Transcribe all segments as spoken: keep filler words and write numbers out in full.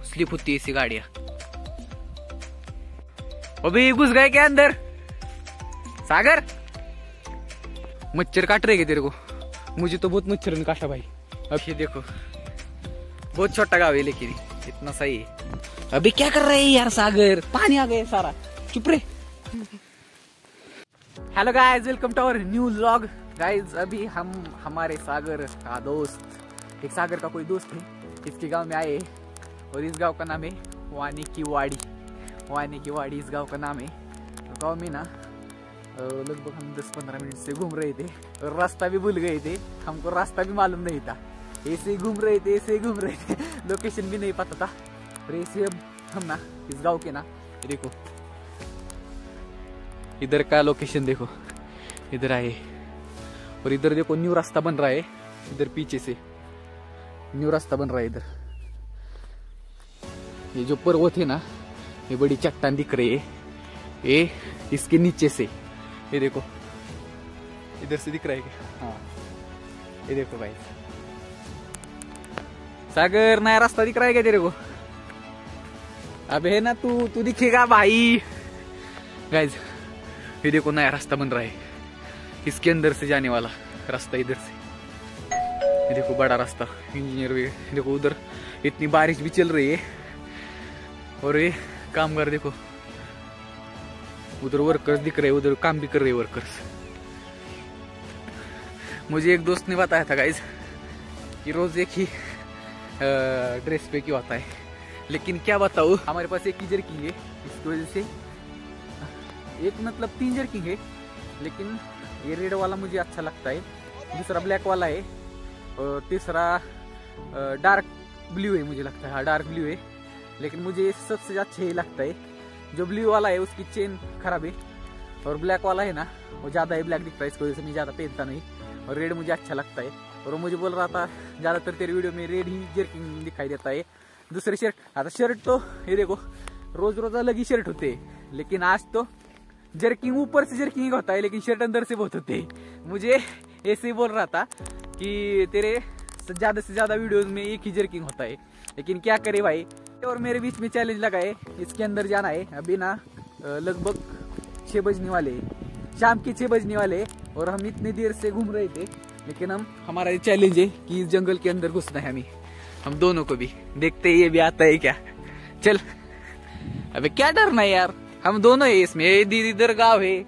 Slip होती है ऐसी गाड़ियां। अभी घुस गए क्या अंदर? सागर मच्छर काट रहे तेरे को? मुझे तो बहुत मच्छर ने काटा भाई। अब ये देखो बहुत छोटा गाँव है लेकिन इतना सही है। अभी क्या कर रहे हैं यार सागर? पानी आ गया सारा, चुप रहे। Hello guys, welcome to our new vlog. Guys अभी हम हमारे सागर का दोस्त, एक सागर का कोई दोस्त है, इसके गांव में आए और इस गांव का नाम है वानी की वाड़ी। वानी की वाड़ी इस गांव का नाम है। तो गांव में ना लगभग हम दस पंद्रह मिनट से घूम रहे थे और रास्ता भी भूल गए थे। हमको रास्ता भी मालूम नहीं था, ऐसे ही घूम रहे थे ऐसे ही घूम रहे थे लोकेशन भी नहीं पता था। और ऐसे अब हम ना इस गांव के ना देखो इधर का लोकेशन देखो, इधर आए और इधर देखो न्यू रास्ता बन रहा है। इधर पीछे से न्यू रास्ता बन रहा है। इधर ये जो पर्वत है ना, ये बड़ी चट्टान दिख रही है, ये इसके नीचे से ये देखो इधर से दिख रहा है क्या? हाँ ये देखो भाई सागर, नया रास्ता दिख रहा है क्या तेरे को? अब है ना तू तू दिखेगा भाई। गाइज ये देखो नया रास्ता बन रहा है, इसके अंदर से जाने वाला रास्ता इधर से। ये देखो बड़ा रास्ता, इंजीनियर भी देखो। उधर इतनी बारिश भी चल रही है और ये कामगार देखो, उधर वर्कर्स दिख रहे हैं, उधर काम भी कर रहे हैं वर्कर्स। मुझे एक दोस्त ने बताया था गाइज कि रोज एक ही ड्रेस पे क्यों आता है, लेकिन क्या बताऊँ, हमारे पास एक ही जर्किंग है, इसकी वजह से एक मतलब तीन जर्किंग है, लेकिन ये रेड वाला मुझे अच्छा लगता है, दूसरा ब्लैक वाला है और तीसरा डार्क ब्लू है मुझे लगता है। हाँ डार्क ब्लू है, लेकिन मुझे सबसे अच्छा ये लगता है जो ब्लू वाला है, उसकी चेन खराब है और ब्लैक वाला है ना वो ज्यादा है, ब्लैक दिखता है, इसकी वजह से मैं ज्यादा पहनता नहीं। और रेड मुझे अच्छा लगता है और वो मुझे बोल रहा था ज्यादातर तेरे वीडियो में रेड ही जर्किंग दिखाई देता है। दूसरे शर्ट, आता शर्ट तो ये देखो रोज रोज अलग ही शर्ट होते हैं, लेकिन आज तो जर्किंग ऊपर से जर्किंग होता है लेकिन शर्ट अंदर से बहुत होते हैं। मुझे ऐसे ही बोल रहा था कि तेरे ज्यादा से ज्यादा वीडियोस में एक ही जर्किंग होता है, लेकिन क्या करे भाई। और मेरे बीच में चैलेंज लगा है, इसके अंदर जाना है। अभी ना लगभग छह बजने वाले, शाम के छह बजने वाले और हम इतनी देर से घूम रहे थे, लेकिन हम हमारा चैलेंज है कि इस जंगल के अंदर घुसना है हमें, हम दोनों को भी। देखते ये भी आता है क्या। चल अबे क्या डरना है यार, हम दोनों है इसमें, दीदी इधर गाँव है,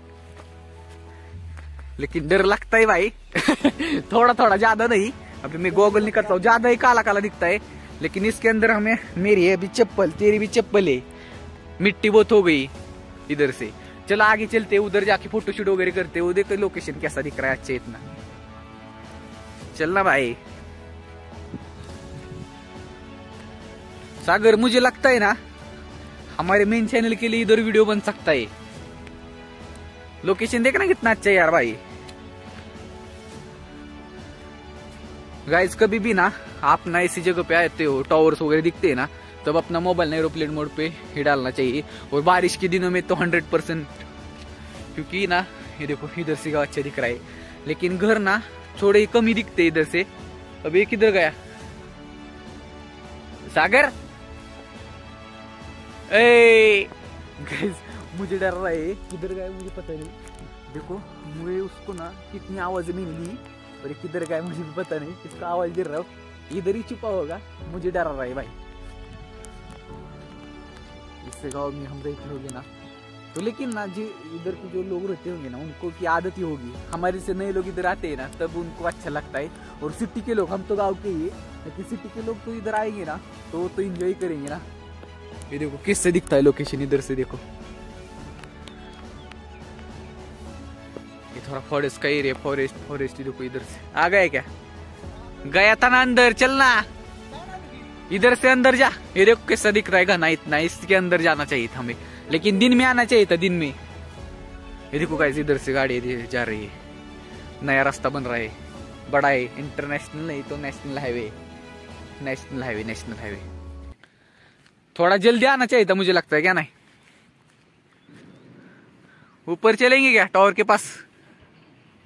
लेकिन डर लगता है भाई थोड़ा थोड़ा, ज्यादा नहीं। अभी मैं गोगल निकलता हूँ, ज्यादा ही काला काला दिखता है, लेकिन इसके अंदर हमें, मेरी है अभी चप्पल, तेरी भी चप्पल है, मिट्टी बहुत हो गई इधर से। चलो आगे चलते, उधर जाके फोटोशूट वगैरह करते, वो देखो लोकेशन कैसा दिख रहा है अच्छा इतना। चलना भाई सागर, मुझे लगता है ना हमारे मेन चैनल के लिए इधर वीडियो बन सकता है। लोकेशन देखना कितना अच्छा है यार भाई। गाइस कभी भी ना आप ना ऐसी जगह पे आते हो, टावर्स वगैरह दिखते हैं ना, तब अपना मोबाइल एरोप्लेन मोड पे ही डालना चाहिए। और बारिश के दिनों में तो हंड्रेड परसेंट, क्योंकि ना ये देखो इधर से गाँव अच्छा दिख रहा है, लेकिन घर ना थोड़े कम ही दिखते इधर से। अब ये किधर गया सागर? ए गाइस मुझे डर रहा है, किधर गया मुझे पता नहीं। देखो मुझे उसको ना कितनी आवाज मिली और किधर गया मुझे भी पता नहीं, इसका आवाज गिर रहा हो, इधर ही छुपा होगा, मुझे डर रहा है भाई। इससे गाँव में हम रहते होंगे ना तो, लेकिन ना जी इधर के जो लोग रहते होंगे ना उनको की आदत ही होगी, हमारे से नए लोग इधर आते हैं ना तब उनको अच्छा लगता है। और सिटी के लोग, हम तो गाँव के ही, लेकिन सिटी के लोग तो इधर आएंगे ना तो तो इंजॉय करेंगे ना। ये देखो किससे दिखता है लोकेशन, इधर से देखो, ये थोड़ा फॉरेस्ट का एरिया, फॉरेस्ट फॉरेस्ट देखो इधर से। आ गया क्या? गया था ना अंदर, चलना इधर से अंदर जा। ये देखो कैसा दिख रहा है घना इतना, इसके अंदर जाना चाहिए था हमें, लेकिन दिन में आना चाहिए था, दिन में। ये देखो गाइस इधर से गाड़ी जा रही है, नया रास्ता बन रहा है, बड़ा है, इंटरनेशनल नहीं तो national highway, national highway national highway. थोड़ा जल्दी आना चाहिए था मुझे लगता है, क्या नहीं? ऊपर चलेंगे क्या टावर के पास?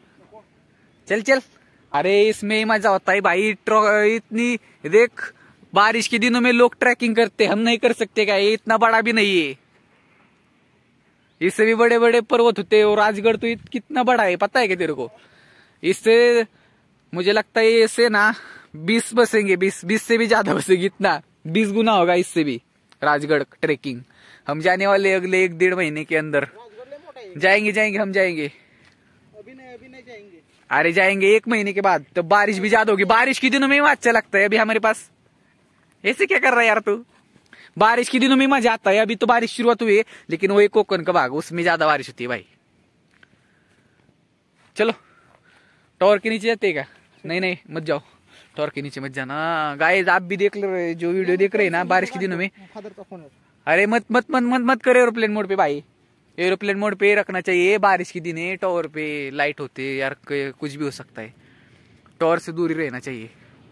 चल चल। अरे इसमें मजा होता है भाई, इतनी देख बारिश के दिनों में लोग ट्रैकिंग करते, हम नहीं कर सकते क्या? ये इतना बड़ा भी नहीं है, इससे भी बड़े बड़े पर्वत होते हैं। और राजगढ़ तो कितना बड़ा है पता है क्या तेरे को? इससे मुझे लगता है इससे ना बीस बसेंगे, बीस बीस से भी ज्यादा बसेंगे, इतना बीस गुना होगा इससे भी राजगढ़ ट्रेकिंग। हम जाने वाले अगले एक डेढ़ महीने के अंदर जाएंगे जाएंगे हम जाएंगे। अभी नहीं अभी नहीं जाएंगे, अरे जाएंगे एक महीने के बाद, तो बारिश भी ज्यादा होगी। बारिश के दिनों में अच्छा लगता है। अभी हमारे पास ऐसे क्या कर रहा है यार तू? बारिश के दिनों में मजा आता है। अभी तो बारिश शुरुआत हुई है, लेकिन वो एक कोकन का भाग, उसमें ज्यादा बारिश होती है भाई। चलो टॉवर के नीचे जाते क्या? नहीं नहीं मत जाओ, टॉवर के नीचे मत जाना। गाइस आप भी देख रहे, जो वीडियो देख रहे हैं ना बारिश के दिनों में, अरे मत मत मत मत मत करे एरोप्लेन मोड पे भाई। एरोप्लेन मोड पे रखना चाहिए। बारिश के दिन है, टॉवर पे लाइट होते है यार, कुछ भी हो सकता है। टॉवर से दूर ही रहना चाहिए।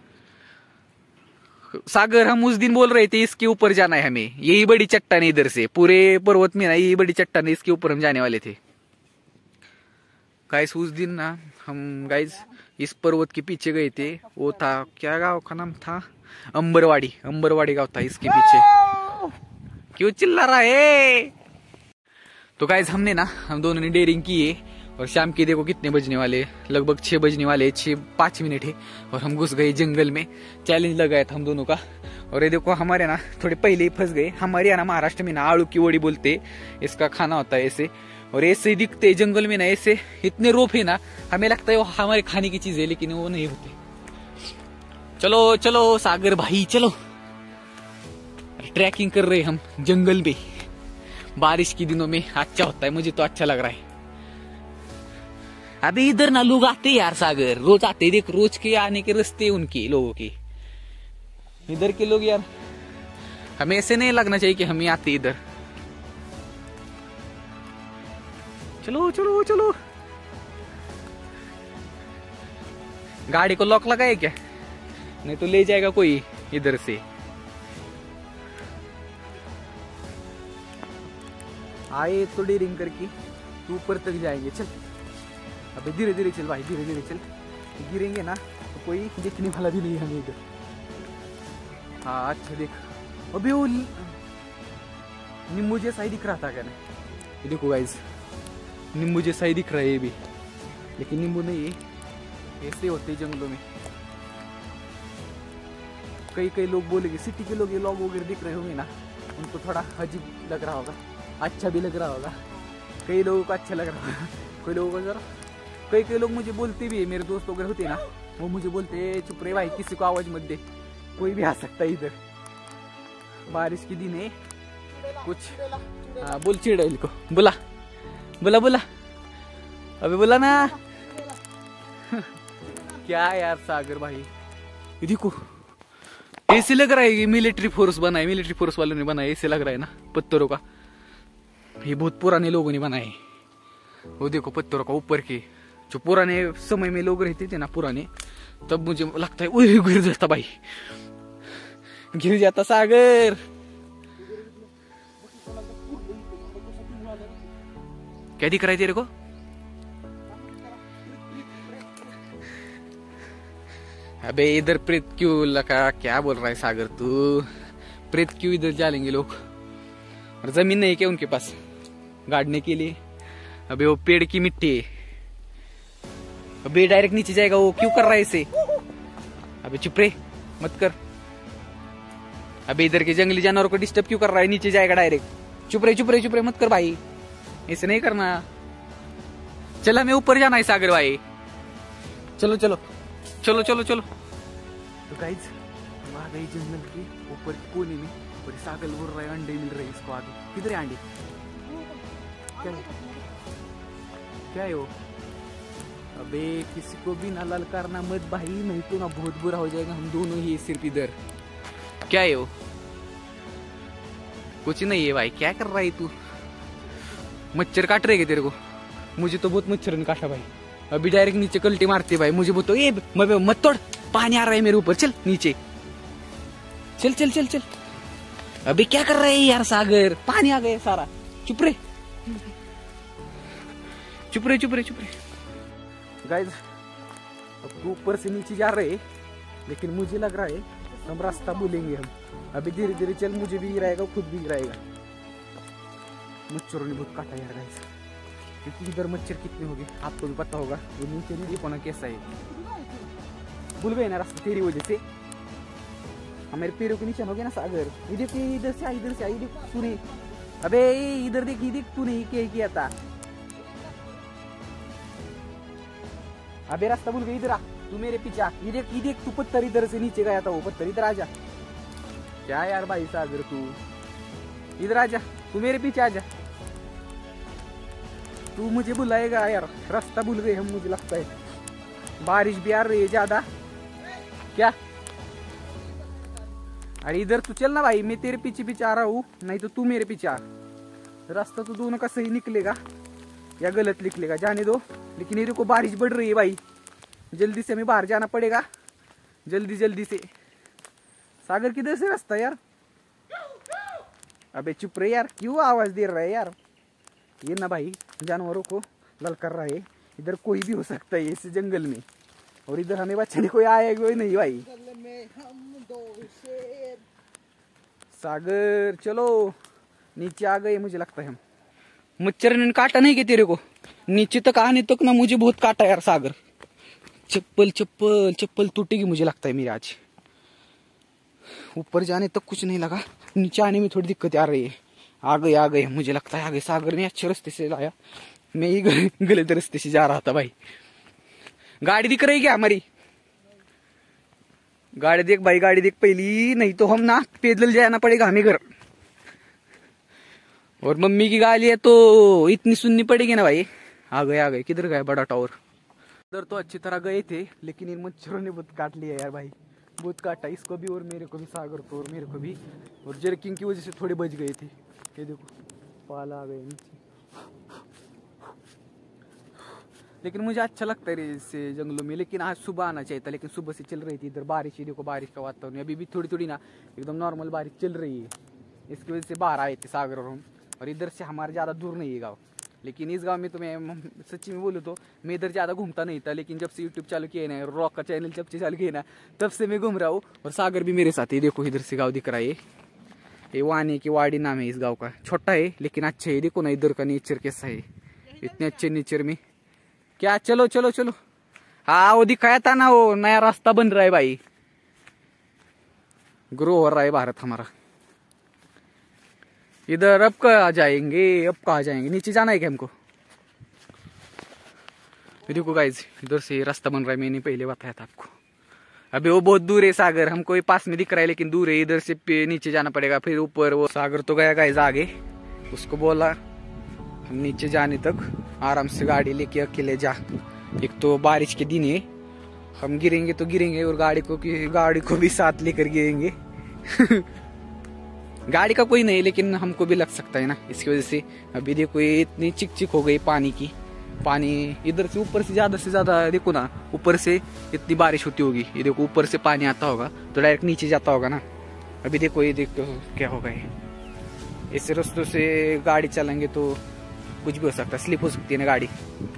सागर हम उस दिन बोल रहे थे इसके ऊपर जाना है हमें, यही बड़ी चट्टान है इधर से, पूरे पर्वत में ना यही बड़ी चट्टान है, इसके ऊपर हम जाने वाले थे। गाइस उस दिन ना हम गाइस इस पर्वत के पीछे गए थे। वो था क्या गांव का नाम था? अंबरवाड़ी। अंबरवाड़ी गांव था इसके पीछे। क्यों चिल्ला रहा है? तो गाइस हमने ना हम दोनों ने डेयरिंग की है। और शाम के देखो कितने बजने वाले, लगभग छह बजने वाले, छह पांच मिनट है और हम घुस गए जंगल में। चैलेंज लगाया था हम दोनों का। और ये देखो हमारे ना थोड़े पहले ही फंस गए। हमारे यहाँ ना महाराष्ट्र में ना आलू की वड़ी बोलते, इसका खाना होता है ऐसे। और ऐसे ही दिखते हैं जंगल में ना, ऐसे इतने रोप है ना, हमें लगता है वो हमारे खाने की चीज है, लेकिन वो नहीं होते। चलो चलो सागर भाई चलो, ट्रैकिंग कर रहे हम जंगल में। बारिश के दिनों में अच्छा होता है, मुझे तो अच्छा लग रहा है। अभी इधर ना लोग आते यार सागर, रोज आते, देख रोज के आने के रास्ते उनके लोगों के, इधर के लोग यार। हमें ऐसे नहीं लगना चाहिए कि हम ही आते इधर। चलो चलो चलो। गाड़ी को लॉक लगाए क्या? नहीं तो ले जाएगा कोई इधर से। आए तो डेयरिंग करके तू ऊपर तक जाएंगे। चल अबे धीरे धीरे चल भाई, धीरे धीरे चल, गिरेंगे ना तो कोई देखने वाला भी नहीं है हमें इधर। हाँ अच्छा देख, अबे वो नींबू जैसा ही दिख रहा था क्या? नहीं देखो गाइस, नींबू जैसा ही दिख रहा है ये भी, लेकिन नींबू नहीं है। ऐसे होते जंगलों में। कई कई लोग बोलेंगे, सिटी के लोग ये लोग वगैरह दिख रहे होंगे ना, उनको थोड़ा अजीब लग रहा होगा, अच्छा भी लग रहा होगा। कई लोगों को अच्छा लग रहा होगा, कोई लोगों को जरा। कई कई लोग मुझे बोलते भी है, मेरे दोस्त वगैरह होते ना, वो मुझे बोलते हैं चुप रहे भाई, किसी को आवाज मत दे, कोई भी आ सकता है इधर। बारिश के दिन है कुछ। हाँ बोल चिड़ैल को, बोला बोला बोला अबे बोला ना। क्या यार सागर भाई, ये देखो ऐसे लग रहा है कि मिलिट्री फोर्स बना है, मिलिट्री फोर्स वालों ने बनाया, ऐसे लग रहा है ना पत्थरों का। ये बहुत पुराने लोगों ने बनाए। वो देखो पत्थरों का ऊपर के, जो पुराने समय में लोग रहते थे ना पुराने, तब मुझे लगता है ओए गिर जाता भाई, गिर जाता सागर। क्या दिख रहा है तेरे को? अबे इधर प्रेत क्यों लगा, क्या बोल रहा है सागर तू? प्रेत क्यों इधर जालेंगे लोग? और जमीन नहीं क्या उनके पास गाड़ने के लिए? अबे वो पेड़ की मिट्टी है, अबे डायरेक्ट नीचे जाएगा वो, क्यों कर रहा है इसे? अबे चुप रे, मत कर। अबे इधर के जंगली जानवरों को डिस्टर्ब क्यों कर रहा है? नीचे जाएगा डायरेक्ट। चुप रे चुप रे चुप रे, मत कर भाई, ऐसे नहीं करना। चल हमें ऊपर जाना है सागर भाई, चलो चलो चलो चलो चलो। तो गाइस हम आ गए जंगल के ऊपर कोने में, और सागर बोल रहा है अंडे मिल रहे इसको आगे। किधर है अंडे? क्या है? क्या है वो? अबे किसी को भी ना ललकारना मत भाई, नहीं तो ना बहुत बुरा हो जाएगा। हम दोनों ही सिर्फ इधर। क्या है वो? कुछ नहीं है भाई, क्या कर रहा है तू? मच्छर काट रहे तेरे को? मुझे तो बहुत मच्छर ने काटा भाई। अभी डायरेक्ट नीचे कल्टी मारते भाई, मुझे बहुत। ये मत तोड़, पानी आ रहा है मेरे ऊपर, चल नीचे चल चल चल चल। अभी क्या कर रहे हैं यार सागर, पानी आ गया सारा। चुप रे चुप रे चुप रे चुप रे। गाइस अब ऊपर से नीचे जा रहे हैं, लेकिन मुझे लग रहा है हम रास्ता भूलेंगे हम। अभी धीरे धीरे चल, मुझे भी गिराएगा, खुद भी गिराएगा। मच्छरों ने बहुत काटा यार गाइस, क्योंकि इधर मच्छर कितने हो गए आपको भी पता होगा। ये नीचे नहीं देखो ना कैसा है, भूल गए ना रास्ता तेरी वजह से। हमारे पैरों के नीचे हो गया ना सागर। ये देख, इधर से इधर से आई, देख तूने, अबे इधर देख, ये देख तूने क्या किया था। अबे रास्ता भूल गई, इधर आ तू मेरे पीछे। ये देख, ये देख तू पत्थर इधर से नीचे गया था, वो पत्थर इधर आ जा। क्या यार भाई सागर, तू इधर आ जा, तू मेरे पीछे आ जा। तू मुझे बुलाएगा यार, रास्ता भूल गए हम, मुझे लगता है। बारिश भी आ रही है ज्यादा। क्या? अरे इधर तू चल ना भाई, मैं तेरे पीछे पीछे आ रहा हूँ, नहीं तो तू मेरे पीछे आ। रास्ता तो दोनों का सही निकलेगा या गलत निकलेगा, जाने दो। लेकिन ये देखो बारिश बढ़ रही है भाई, जल्दी से हमें बाहर जाना पड़ेगा, जल्दी जल्दी से। सागर किधर से रास्ता यार? अबे चुप रहे यार, क्यों आवाज दे रहा है यार? ये ना भाई जानवरों को ललकार रहा है, इधर कोई भी हो सकता है इस जंगल में, और इधर हमें बचाने कोई आएगा कोई नहीं भाई। सागर चलो, नीचे आ गए मुझे लगता है हम। मच्छर ने काटा नहीं क्या तेरे को? नीचे तक आने तक ना मुझे बहुत काटा यार सागर। चप्पल चप्पल चप्पल टूटेगी मुझे लगता है मेरी आज। ऊपर जाने तक कुछ नहीं लगा, नीचे आने में थोड़ी दिक्कत आ रही है। आ गए आ गए मुझे लगता है, आगे सागर ने अच्छे रास्ते से लाया, मैं ही गलत रास्ते से जा रहा था भाई। गाड़ी दिख रही क्या हमारी? गाड़ी देख भाई, गाड़ी देख पहली, नहीं तो हम ना पैदल जाना पड़ेगा हमें घर। और मम्मी की गाली है तो इतनी सुननी पड़ेगी ना भाई। आ गए आ गए, किधर गए बड़ा टावर? उधर तो अच्छी तरह गए थे, लेकिन इन मच्छरों ने बहुत काट लिया यार भाई, बहुत काटा इसको भी और मेरे को भी, सागर को और मेरे को भी। और जर्किंग की वजह से थोड़े बच गए थे। ये देखो पाला आ गए नीचे। लेकिन मुझे अच्छा लगता है इससे जंगलों में, लेकिन आज सुबह आना चाहिए था, लेकिन सुबह से चल रही थी इधर बारिश। ही देखो बारिश का वातावरण, अभी भी थोड़ी थोड़ी ना एकदम नॉर्मल बारिश चल रही है। इसकी वजह से बाहर आए थे सागर और हम। और इधर से हमारे ज़्यादा दूर नहीं है गाँव, लेकिन इस गांव में तो मैं सच्ची में बोलूँ तो मैं इधर ज़्यादा घूमता नहीं था, लेकिन जब से यूट्यूब चालू किया ना, रॉक का चैनल जब से चालू किया ना, तब से मैं घूम रहा हूँ। और सागर भी मेरे साथ है। देखो इधर से गाँव दिख रहा है, ये वानी की वाड़ी नाम है इस गाँव का। छोटा है लेकिन अच्छा है। देखो ना इधर का नेचर कैसा है, इतने अच्छे नेचर में। क्या चलो चलो चलो, हाँ वो दिखाया था ना, वो नया रास्ता बन रहा है भाई, ग्रो हो रहा है भारत हमारा। इधर अब कहाँ जाएंगे, अब कहाँ जाएंगे? नीचे जाना है क्या हमको? देखो गाइज, इधर से रास्ता बन रहा है, मैंने पहले बताया था आपको। अभी वो बहुत दूर है सागर, हमको ये पास में दिख रहा है लेकिन दूर है। इधर से नीचे जाना पड़ेगा, फिर ऊपर। वो सागर तो गया गाइज आगे, उसको बोला हम नीचे जाने तक आराम से गाड़ी लेके अकेले जा। एक तो बारिश के दिन है, हम गिरेंगे तो गिरेंगे, और गाड़ी को गाड़ी को भी साथ लेकर गिरेंगे। गाड़ी का कोई नहीं, लेकिन हमको भी लग सकता है ना, इसकी वजह से। अभी देखो ये इतनी चिक चिक हो गई पानी की, पानी इधर से ऊपर से ज्यादा से ज्यादा, देखो ना ऊपर से इतनी बारिश होती होगी। ये देखो ऊपर से पानी आता होगा तो डायरेक्ट नीचे जाता होगा ना। अभी देखो ये देखो क्या होगा, ये इस रास्तों से गाड़ी चलेंगे तो कुछ भी हो सकता है, स्लिप हो सकती है ना गाड़ी।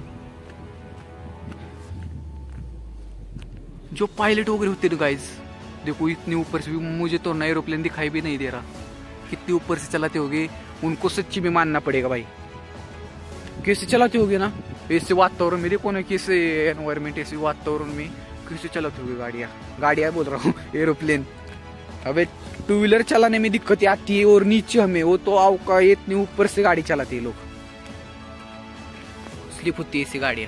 जो पायलट वगैरह होते हैं गाइस, देखो इतने ऊपर से भी, मुझे तो ना एरोप्लेन दिखाई भी नहीं दे रहा, कितने ऊपर से चलाते होगे। उनको सच्ची में मानना पड़ेगा भाई, कैसे चलाते होगे ना ऐसे वातावरण में। देखो ना कैसे एनवायरमेंट, ऐसे वातावरण में कैसे चलाते होगे गाड़ियाँ। गाड़ियाँ बोल रहा हूँ, एरोप्लेन। अबे टू व्हीलर चलाने में दिक्कत आती है, और नीचे हमें, वो तो आओ का इतने ऊपर से गाड़ी चलाते हैं लोग, स्लिप होती है ऐसी गाड़ियाँ।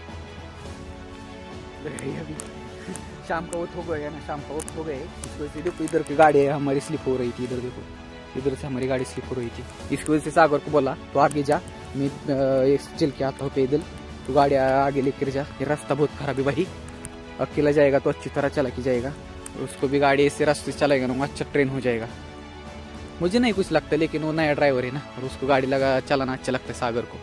अभी शाम का वक्त हो गया ना, शाम का वक्त हो गया, इस वजह से देखो इधर की गाड़ी हमारी स्लिप हो रही थी। इधर देखो, इधर से हमारी गाड़ी स्लिप हो रही थी। इसकी वजह से सागर को बोला तो आगे जा, मैं चल के आता हूँ पैदल, तो गाड़ी आगे लेकर जा। ये रास्ता बहुत खराब है भाई, अकेला जाएगा तो अच्छी तरह चला के जाएगा, उसको भी गाड़ी ऐसे रास्ते चलाएगा ना, अच्छा ट्रेन हो जाएगा। मुझे नहीं कुछ लगता, लेकिन वो नया ड्राइवर है ना, और उसको गाड़ी लगा चलाना अच्छा लगता है सागर को।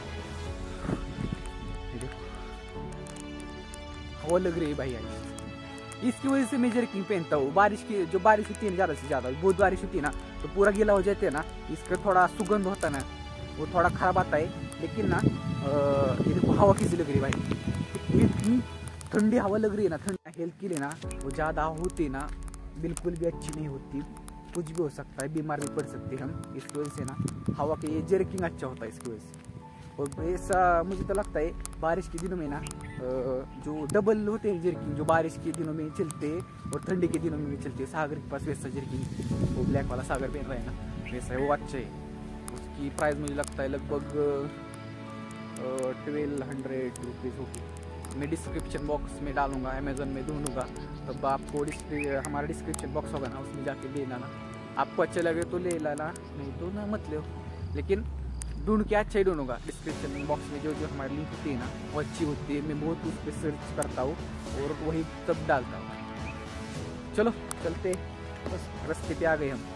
हवा लग रही है भाई आज, इसकी वजह से मैं जर्किंग पहनता हूँ। बारिश की जो बारिश होती है ना, ज्यादा से ज्यादा बहुत बारिश होती है ना, तो पूरा गीला हो जाते हैं ना, इसका थोड़ा सुगंध होता है ना, वो थोड़ा खराब आता है। लेकिन ना ये देखो हवा कैसी लग रही है भाई, इतनी ठंडी हवा लग रही है ना, ठंडी हेल्थ के लिए ना वो ज्यादा होती है ना, बिल्कुल भी अच्छी नहीं होती, कुछ भी हो सकता है, बीमार भी पड़ सकते हैं हम इसकी वजह से ना। हवा के ये जर्किंग अच्छा होता है इसकी वजह से। और ऐसा मुझे तो लगता है बारिश के दिनों में ना जो डबल होते हैं जर्किंग, जो बारिश के दिनों में चलते और ठंडी के दिनों में भी चलते हैं, सागर के पास वैसा जर्किंग, वो ब्लैक वाला सागर पहन रहा है ना, वैसा है, वो अच्छा है। उसकी प्राइस मुझे लगता है लगभग ट्वेल्व हंड्रेड रुपीज़ होगी। मैं डिस्क्रिप्शन बॉक्स में डालूंगा, अमेज़न में ढूंढूंगा, तब आपको हमारा डिस्क्रिप्शन बॉक्स होगा ना, उसमें जाके ले लाना। आपको अच्छा लगे तो ले लाना, नहीं तो ना मत लो, लेकिन ढूंढ के अच्छा ही ढूंढूंगा। डिस्क्रिप्शन बॉक्स में जो जो हमारी लिंक होती है ना, वो अच्छी होती है, मैं बहुत उस पर सर्च करता हूँ और वही सब डालता हूँ। चलो चलते, बस रास्ते पे आ गए हम।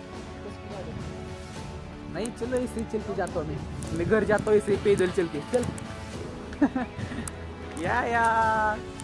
नहीं चलो ऐसे ही चल के जाता हूँ मैं मैं घर जाता हूँ ऐसे ही पैदल चल के, चल या यार।